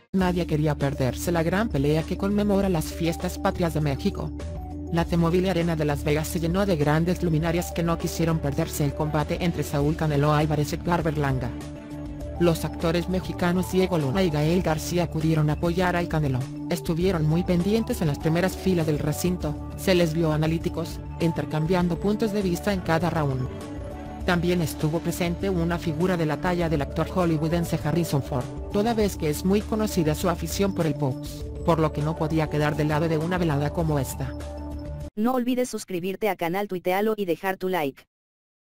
Nadie quería perderse la gran pelea que conmemora las fiestas patrias de México. La T-Mobile Arena de Las Vegas se llenó de grandes luminarias que no quisieron perderse el combate entre Saúl Canelo Álvarez y Edgar Berlanga. Los actores mexicanos Diego Luna y Gael García acudieron a apoyar al Canelo, estuvieron muy pendientes en las primeras filas del recinto, se les vio analíticos, intercambiando puntos de vista en cada round. También estuvo presente una figura de la talla del actor hollywoodense Harrison Ford, toda vez que es muy conocida su afición por el box, por lo que no podía quedar de lado de una velada como esta. No olvides suscribirte a canal Tuitealo y dejar tu like.